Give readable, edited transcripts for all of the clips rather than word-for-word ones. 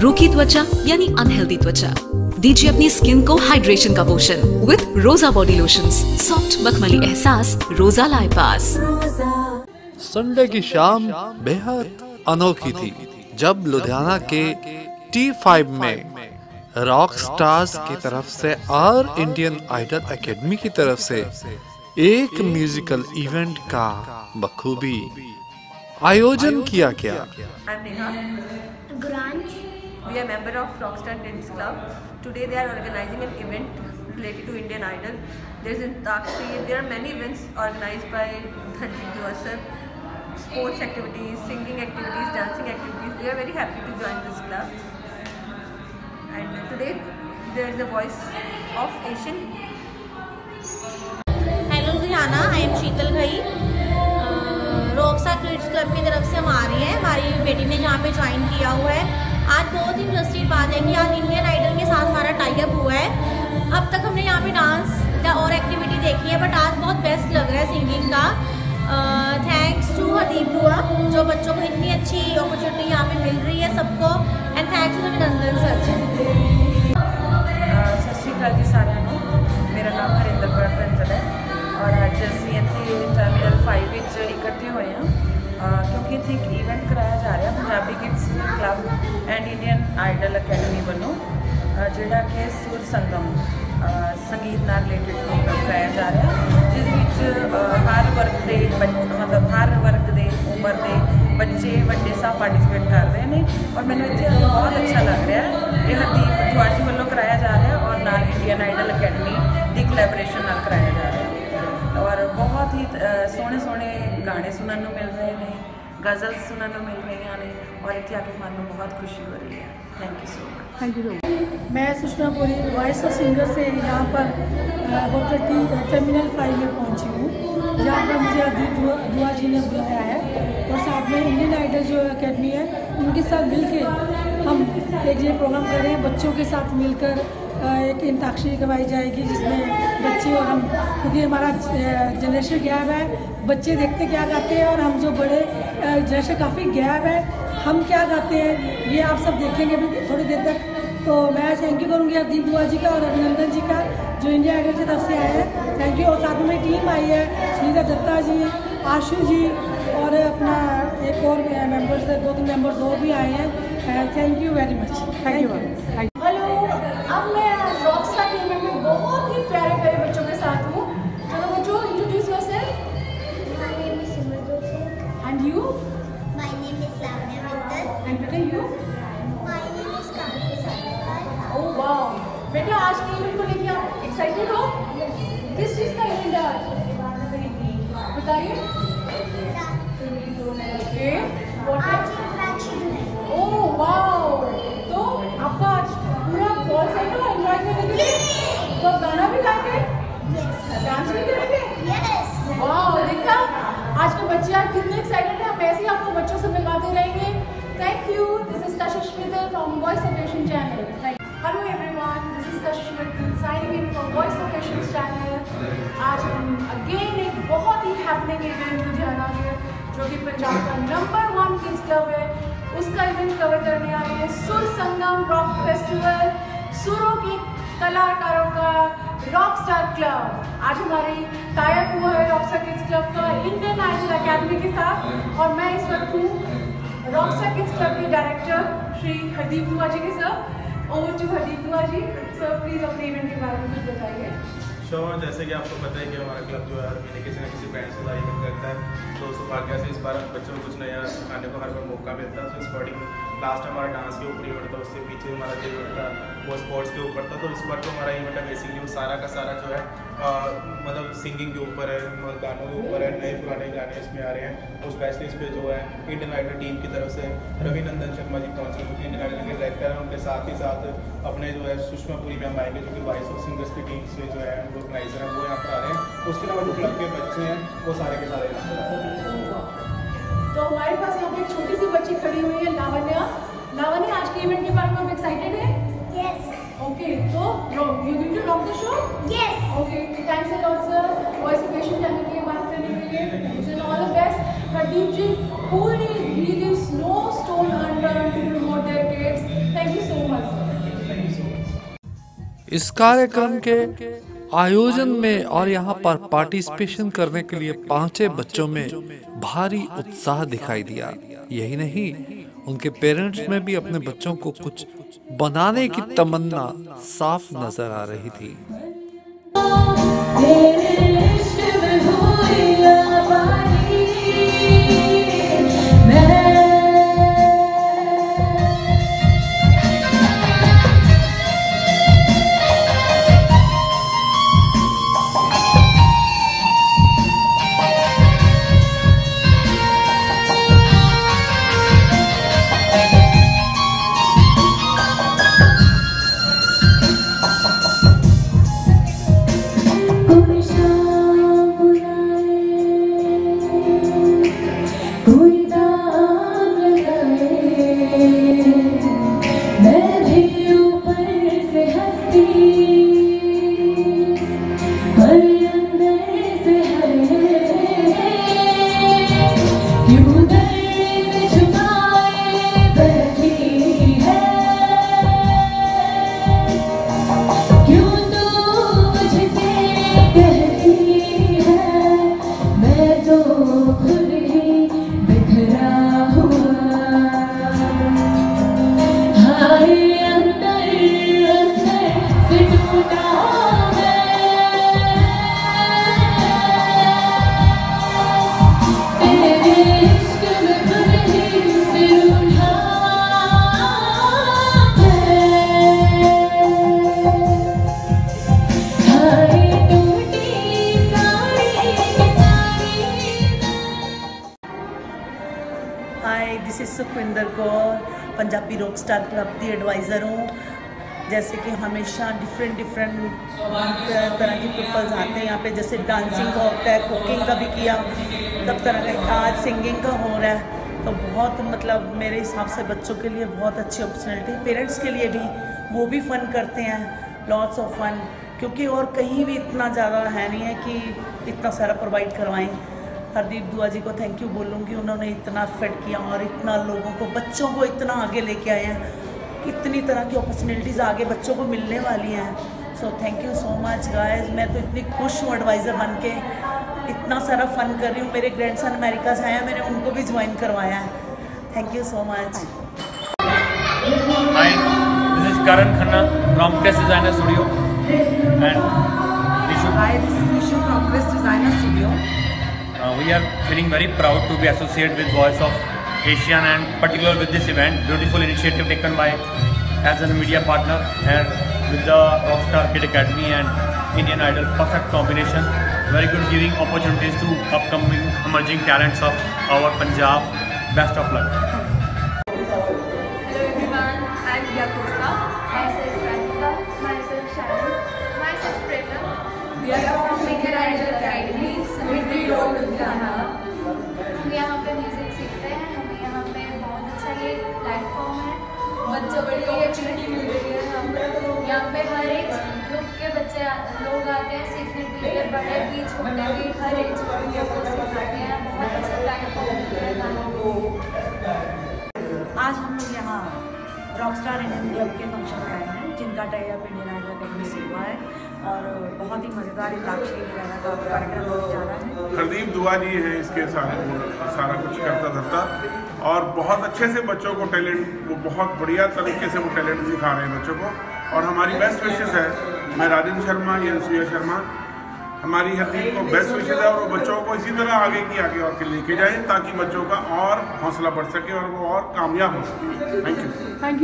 रूखी त्वचा यानी अनहेल्दी त्वचा, दीजिए अपनी स्किन को हाइड्रेशन का पोषण विद रोजा बॉडी लोशंस। सॉफ्ट मखमली एहसास, रोजा लाए पास। संडे की शाम बेहद अनोखी थी जब लुधियाना के T5 में रॉक स्टार्स की तरफ से और इंडियन आइडल एकेडमी की तरफ से एक म्यूजिकल इवेंट का बखूबी आयोजन किया गया। We are member of Rockstar Kids Club. Today they are organizing an event related to Indian Idol. There is Antakshri. There are many events organized by Hardeep Dua sir. Sports activities, singing activities, dancing activities. We are very happy to join this club. And today there is the voice of Asian. Hello Ludhiana, I am Sheetal Ghai. Rockstar kids Club की तरफ से हम आ रही हैं। हमारी बेटी ने यहाँ पे ज्वाइन किया हुआ है। आज बहुत इंटरेस्टिंग बात है कि आज इंडियन आइडल के साथ हमारा टाई अप हुआ है। अब तक हमने यहाँ पे डांस और एक्टिविटी देखी है, बट आज बहुत बेस्ट लग रहा है सिंगिंग का। थैंक्स टू हरदीप दुआ जो बच्चों को इतनी अच्छी अपॉर्चुनिटी यहाँ पे मिल रही है सबको, and thanks to Nandan sir. Sat Shri अकाल जी सारिਆਂ ਨੂੰ। मेरा नाम हरिंदर कौर प्रिंजल है और अज असीं इत्थे टर्मिनल 5 ਵਿੱਚ इकट्ठे होए हाँ क्योंकि इत्थे एक इवेंट कराया जा रहा Punjabi Kids Club and Indian Idol Academy वालों जिहड़ा कि सुर संगम संगीत नाल रिलेटेड प्रोग्राम कराया जा रहा जिस विच हर वर्ग के मतलब हर वर्ग के उम्र के बच्चे वड्डे सब पार्टिसिपेट कर रहे हैं और मैंने इत्थे बहुत अच्छा लग रहा है। ये हरदीप दुआ जी वालों कराया जा रहा है और नाल इंडियन आइडल अकैडमी की कोलैबोरेशन नाल कराया जा रहा है और बहुत ही सोहने सोहने गाने सुनने को मिल रहे हैं, गज़ल सुनने को मिल रही हैं और इतने आके मन में बहुत खुशी हो रही है। Thank you so much. Thank you. मैं Sushma Puri Voice of Singer से यहाँ पर होटल टर्मिनल 5 में पहुँची हूँ जहाँ पर मुझे हरदीप दुआ जी ने बुलाया है और साथ में इंडियन आइडल जो अकेडमी है उनके साथ मिलकर हम एक ये प्रोग्राम कर रहे हैं। बच्चों के साथ मिलकर एक अंताक्षरी करवाई जाएगी जिसमें बच्चे और हम, क्योंकि हमारा जनरेशन गैप है, बच्चे देखते क्या गाते हैं और हम जो बड़े जनरेशन काफ़ी गैप है, हम क्या गाते हैं ये आप सब देखेंगे अभी थोड़ी देर तक। तो मैं थैंक यू करूँगी हरदीप दुआ जी का और अभिनंदन जी का जो इंडिया आइडल की तरफ से आए हैं। Thank you. और साथ में टीम आई है, श्रीधा दत्ता जी, आशु जी और अपना एक और मेम्बर्स 2-3 मेम्बर्स और भी आए हैं। Thank you very much. Thank you. Hello, अब मैं रॉकस्टार टीम में बहुत ही प्यारे प्यारे बच्चों के साथ हूँ। चलो बच्चों, introduce yourself. My name is Simran. And you? My name is Lavanya Mittal. And better you? My name is Kamini Sarkar. Oh wow! बेटा आज के इवेंट को लेके आप एक्साइटेड हो? किस चीज़ का इवेंट है आज? बताइए। Okay. What आज इंट्रैक्शन है। Oh wow! तो आपका आज पूरा बॉल सेट हो एंजॉय करने के लिए? तो गाना भी गाएंगे? Yes. डांस भी करेंगे? Yes. वाह, देखा आज के बच्चे यार कितने एक्साइटेड हैं। हम ऐसे ही आपको बच्चों से मिलवाते रहेंगे। Thank you. This is Kashish Mittal from Voice of Asian channel. Hello everyone, this is Kashish Mittal signing in from Voice of Asian channel. आज हम अगेन एक बहुत ही हैपनिंग इवेंट लुधियाना में जो कि पंजाब का नंबर 1 किड्स क्लब है उसका इवेंट कवर करने आए हैं। सुर संगम रॉक फेस्टिवल, सुरों के कलाकारों का रॉकस्टार क्लब। आज हमारी टाई अप हुआ है रॉकस्टार किड्स क्लब का इंडियन आइडल अकेडमी के साथ और मैं इस वक्त हूँ रॉकस्टार किड्स क्लब के डायरेक्टर श्री हरदीप दुआ जी के साथ। Over to Hardeep Dua ji. Sir please अपने इवेंट के बारे में कुछ बताइए। श्योर, जैसे कि आपको पता है कि हमारा क्लब जो है हर महीने किसी न किसी ब्रांड से इवेंट करता है, तो सौभाग्य से इस बार बच्चों को कुछ नया सिखाने को हर बार मौका मिलता है। तो इस अकॉर्डिंग लास्ट हमारा डांस के ऊपर इवेंट था, उससे पीछे हमारा जो इवेंट था वो स्पोर्ट्स के ऊपर था। तो इस बार जो हमारा इवेंट है बेसिकली वो सारा का सारा जो है मतलब सिंगिंग के ऊपर है, गानों के ऊपर है, नए पुराने गाने इसमें आ रहे हैं। और स्पेशली इस पर जो है इंडियन आइडल टीम की तरफ से रविनंदन शर्मा जी पहुँचे जो कि इंडियन आइडल के डायरेक्टर हैं। उनके साथ ही साथ अपने जो है सुषमा पुरी मैम आएंगे जो कि वॉइस ऑफ सिंगर्स की टीम से जो है ऑर्गेनाइजर हैं, वो यहाँ पर आ रहे हैं। उसके अलावा जो क्लब के बच्चे हैं वो सारे के सारे यहाँ पर। तो हमारे पास यहाँ पे एक छोटी सी बच्ची खड़ी हुई है, लावण्या। लावण्या, आज के इवेंट के बारे में आप एक्साइटेड है? Yes. ओके, तो you going to rock the show? Yes. Okay, thanks a lot sir Voice of Asian channel के लिए बात करने के लिए। Wish all the best. Hardeep ji, who really leaves no stone unturned to promote their kids. Thank you इस कार्यक्रम के आयोजन में और यहाँ पर पार्टिसिपेशन करने के लिए पहुंचे बच्चों में भारी उत्साह दिखाई दिया। यही नहीं, उनके पेरेंट्स में भी अपने बच्चों को कुछ बनाने की तमन्ना साफ नजर आ रही थी। This is Sukhwinder Kaur, Punjabi Rock Star Club की एडवाइज़र हूँ। जैसे कि हमेशा डिफरेंट तरह के पीपल्स आते हैं यहाँ पे, जैसे डांसिंग का होता है, कुकिंग का भी किया, सब तरह का, आज सिंगिंग का हो रहा है। तो बहुत मतलब मेरे हिसाब से बच्चों के लिए बहुत अच्छी अपॉर्चुनिटी, पेरेंट्स के लिए भी, वो भी फ़न करते हैं, लॉट्स ऑफ फन, क्योंकि और कहीं भी इतना ज़्यादा है नहीं है कि इतना सारा प्रोवाइड करवाएं। हरदीप दुआ जी को थैंक यू बोलूँगी, उन्होंने इतना एफर्ट किया और इतना लोगों को, बच्चों को इतना आगे लेके आए हैं, इतनी तरह की अपॉर्चुनिटीज़ आगे बच्चों को मिलने वाली हैं। So thank you so much guys. मैं तो इतनी खुश हूँ एडवाइज़र बन के, इतना सारा फन कर रही हूँ। मेरे ग्रैंडसन अमेरिका से आए हैं, मैंने उनको भी ज्वाइन करवाया है। Thank you so much. Hi, this is Karan Khanna from Kris Designer Studio and Nishu. Hi, this is Nishu from Kris Designer Studio. We are feeling very proud to be associated with Voice of Asian and particularly with this event. Beautiful initiative taken by as a media partner and with the Rockstar Kid Academy and Indian Idol. Perfect combination. Very good, giving opportunities to upcoming emerging talents of our Punjab. Best of luck. Hello everyone, I am Dia Costa. Myself Radhika. Myself Shannon. Myself Prerna. We are from Indian Idol Academy. हम यहाँ पे music सीखते हैं, हमें यहाँ पे बहुत अच्छा ये प्लेटफॉर्म है, बच्चों को बड़ी एक्टिविटी मिल रही है। यहाँ पे हर एक ग्रुप के बच्चे लोग आते हैं सीखने के लिए, बड़े भी छोटे भी, हर एक ग्रुप को सिखाते हैं। बहुत अच्छा प्लेटफॉर्म मिल रहा है। आज हम लोग यहाँ रॉकस्टार इंडियन क्लब के फंक्शन में आए हैं, जिनका tie up Indian Idol Academy से हुआ है और बहुत ही मज़ेदार इंताक्षरी वगैरह का कार्यक्रम होने जा रहा है। हरदीप दुआ जी हैं इसके सारा कुछ करता धरता, और बहुत अच्छे से बच्चों को टैलेंट, वो बहुत बढ़िया तरीके से वो टैलेंट सिखा रहे हैं बच्चों को। और हमारी बेस्ट विशेस है, मैं राजेंद्र शर्मा या सुया शर्मा, हमारी हरदीप को बेस्ट विशेस है और वो बच्चों को इसी तरह आगे और के लेके जाएं ताकि बच्चों का और हौसला बढ़ सके और वो और कामयाब हो सके। Thank you.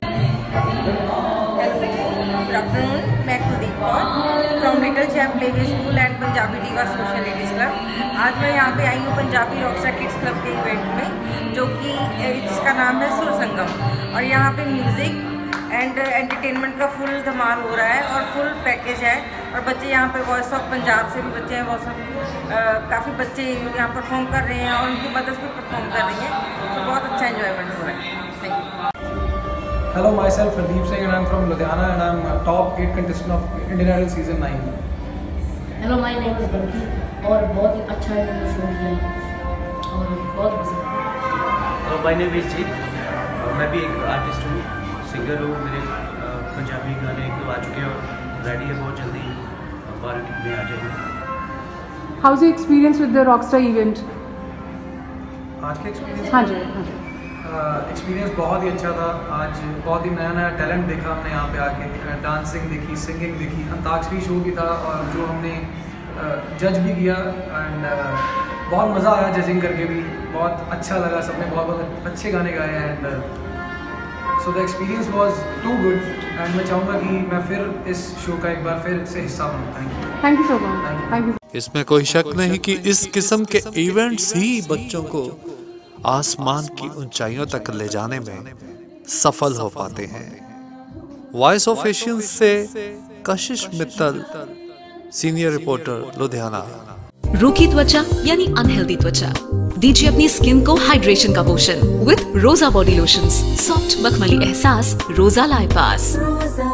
गुड आफ्टरनून, मैं Kuldeep Kaur from little champ play school and Punjabi diva social ladies club. आज मैं यहाँ पे आई हूँ पंजाबी रॉकस्टार किड्स क्लब के इवेंट में, जो कि जिसका नाम है सुर संगम, और यहाँ पे म्यूज़िक एंड एंटरटेनमेंट का फुल धमाल हो रहा है और फुल पैकेज है। और बच्चे यहाँ पे वॉइस ऑफ पंजाब से भी बच्चे हैं, बहुत सब काफ़ी बच्चे यहाँ परफॉर्म कर रहे हैं और उनकी मदर्स भी परफॉर्म कर रही हैं, तो बहुत अच्छा एंजॉयमेंट हो रहा है। Thank you. Hello, myself Hardeep Singh and I'm from Ludhiana and I'm a top 8 contestant of Indian Idol Season 9. Hello, my name is Banki और बहुत ही अच्छा इन्होंने शो किया और बहुत पसंद है। Hello, my name is जीत, मैं भी एक आर्टिस्ट हूँ, सिंगर हूँ। मेरे पंजाबी गाने एक दो आ चुके हैं और रेडी है, बहुत जल्दी बायोटिक में आ जाएगी। How is your experience with the Rockstar event? आज के एक्सपीरियंस? हाँ जी, हाँ जी। एक्सपीरियंस बहुत ही अच्छा था। आज बहुत ही नया नया टैलेंट देखा हमने यहाँ पे आके, डांसिंग देखी, सिंगिंग देखी, अंताक्षरी शो भी था और जो हमने जज भी किया एंड बहुत मज़ा आया जजिंग करके भी, बहुत अच्छा लगा, सबने बहुत बहुत अच्छे गाने गाए and so the experience was too good and मैं चाहूँगा कि मैं फिर इस शो का एक बार फिर से हिस्सा बनूँ। Thank you so much. Thank you. इसमें कोई शक नहीं कि इस किस्म के इवेंट्स ही बच्चों को आसमान की ऊंचाइयों तक ले जाने में सफल हो पाते हैं। वॉइस ऑफ एशियन से कशिश मित्तल, सीनियर रिपोर्टर, लुधियाना। रूखी त्वचा यानी अनहेल्दी त्वचा, दीजिए अपनी स्किन को हाइड्रेशन का पोषण विद रोजा बॉडी लोशंस। सॉफ्ट मखमली एहसास, रोजा लाए पास।